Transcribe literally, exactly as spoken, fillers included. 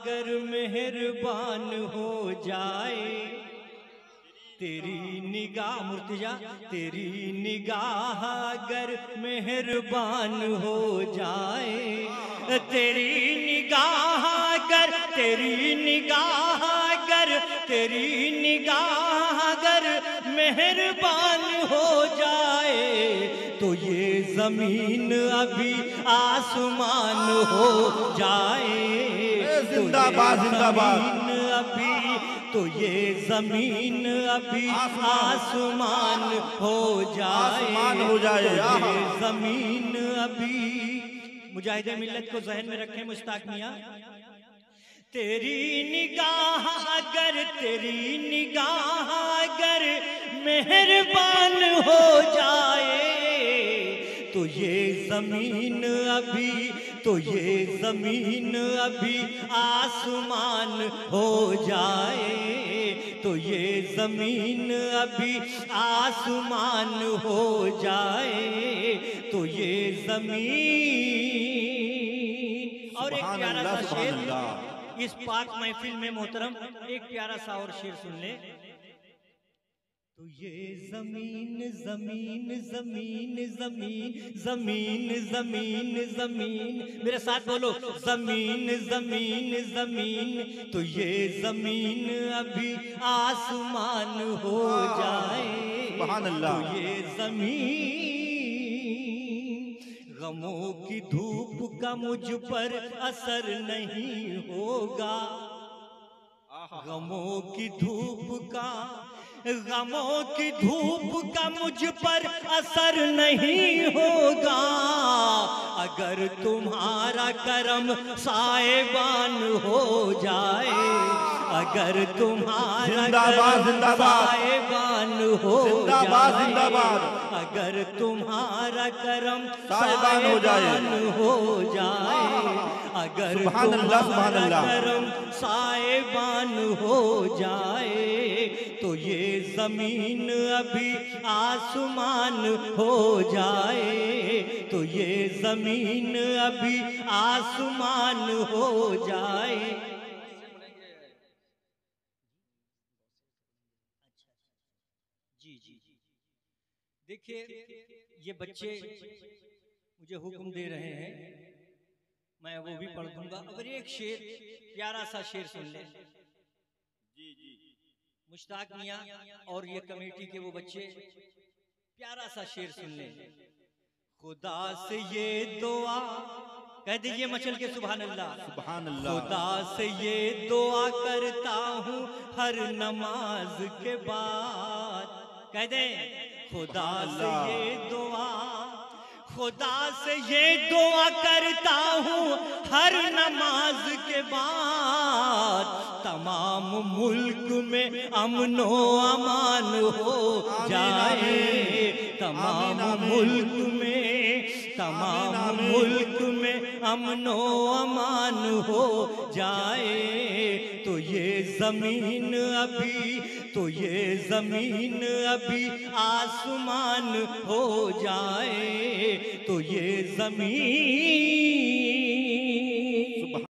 अगर मेहरबान हो जाए, तेरी निगाह मुर्तजा, तेरी निगाह अगर मेहरबान हो जाए, तेरी निगाह अगर, तेरी निगाह अगर, तेरी निगाह अगर मेहरबान हो जाए, तो ये जमीन अभी आसमान हो जाए। जिंदाबाद जिंदाबाद। अभी तो ये जमीन अभी आसमान हो जाए, आसमान हो जाए। तो ये जमीन अभी। मुजाहिदे मिल्लत को जहन में रखें मुश्ताक मियां। तेरी निगाह अगर, तेरी निगाह अगर मेहरबान हो जाए, तो ये जमीन अभी, तो ये जमीन अभी आसमान हो जाए, तो ये जमीन अभी आसमान हो जाए, तो ये जमीन। और एक प्यारा सा शेर इस पाक महफिल में मोहतरम, एक प्यारा सा और शेर सुन ले। तो ये जमीन जमीन जमीन जमीन जमीन जमीन जमीन, मेरे साथ बोलो, जमीन जमीन जमीन, तो ये जमीन अभी आसमान हो जाए, सुभान अल्लाह। तो ये जमीन। गमों की धूप का मुझ पर असर नहीं होगा, गमों की धूप का, गमों की धूप का मुझ पर असर नहीं होगा, अगर तुम्हारा करम साएबान हो जाए, अगर तुम्हारा करम साएबान हो जाए, अगर तुम्हारा करम साएबान हो जाए, हो जाए, अगर तुम्हारा करम साएबान हो जाए, तो ये जमीन अभी आसमान हो जाए, तो ये जमीन अभी आसमान हो जाए। जी जी जी, देखिए ये बच्चे मुझे हुक्म दे रहे हैं, मैं वो भी पढ़ दूंगा। अगर एक शेर, प्यारा सा शेर सुन ले। जी जी, मुश्ताक मियां और ये कमेटी के वो बच्चे, प्यारा सा शेर सुन ले। खुदा से ये दुआ, कह दीजिए मचल के सुभान अल्लाह, सुभान अल्लाह। खुदा से ये दुआ करता हूँ हर नमाज के बाद, कह दे, खुदा से ये दुआ, खुदा से ये दुआ करता हूँ हर नमाज के बाद, तमाम मुल्क में अमनो अमान हो जाए, तमाम मुल्क में, तमाम मुल्क में अमनो अमान हो जाए, तो ये जमीन अभी, तो ये जमीन अभी आसमान हो जाए, तो ये जमीन